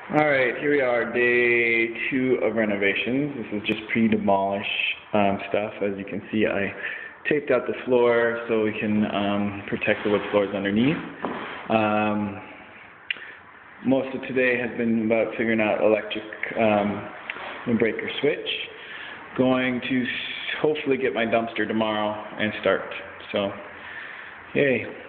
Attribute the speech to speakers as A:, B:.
A: Alright, here we are, day 2 of renovations. This is just pre-demolish stuff. As you can see, I taped out the floor so we can protect the wood floors underneath. Most of today has been about figuring out electric breaker switch. Going to hopefully get my dumpster tomorrow and start. So, yay.